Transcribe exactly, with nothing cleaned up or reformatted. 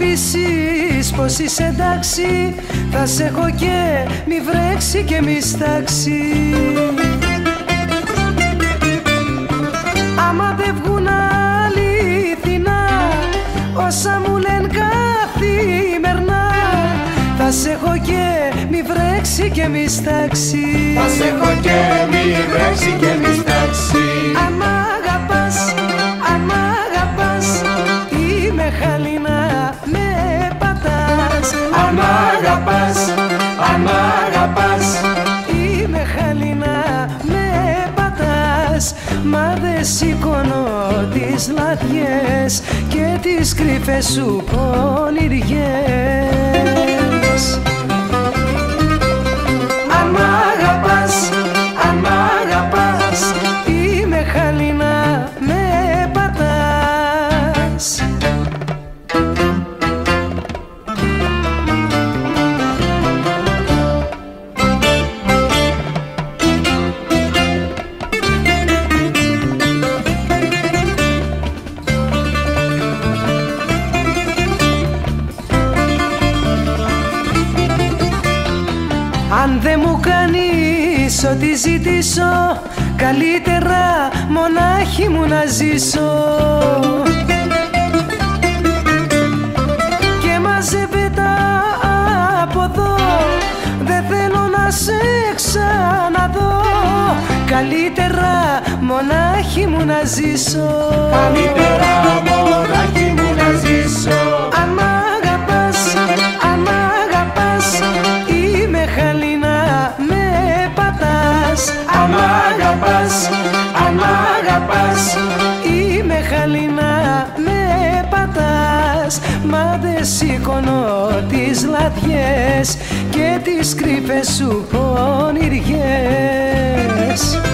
απαντήσεις πως είσαι εντάξει, θα σε έχω και μη βρέξει και μη στάξει. Άμα δεν βγουν αληθινά όσα μου λένε καθημερινά, θα σε έχω και μη βρέξει και μη στάξει. Θα σε έχω και μη βρέξει και μη στάξει. Αν μ' αγαπάς, αν μ' αγαπάς, είμαι χαλινά, με πατάς. Αν μ' αγαπάς, αν μ' αγαπάς, είμαι χαλινά, με πατάς. Μα δεν σηκώνω τις λατιές και τις κρυφές σου πονηριές. αν μ' αγαπάς, αν μ' αγαπάς, είμαι χαλινά, με πατάς. Αν δεν μου κάνεις ό,τι ζητήσω, καλύτερα μονάχη μου να ζήσω. Και μαζεύε τα από εδώ, δεν θέλω να σε ξαναδώ. Καλύτερα μονάχη μου να ζήσω. καλύτερα μονάχη μου να ζήσω. Αν μ' αγαπάς, αν μ' αγαπάς, είμαι χαλινά, με πατάς. Αν μ' αγαπάς, αν μ' αγαπάς, είμαι χαλινά, με πατάς. Μα δεν σηκώνω τις λατιές και τις κρυφές σου πονηριές.